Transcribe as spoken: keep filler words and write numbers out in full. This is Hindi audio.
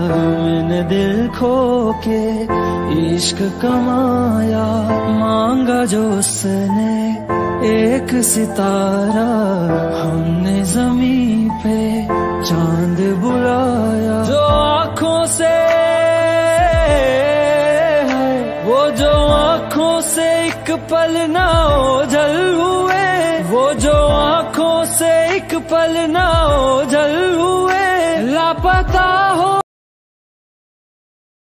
मैंने दिल खो के इश्क कमाया, मांगा जो उसने एक सितारा, हमने जमीन पे चांद बुलाया। जो आँखों से वो जो आँखों से एक पल ना ओझल हुए, वो जो आँखों से एक पल ना ओझल हुए, लापता हो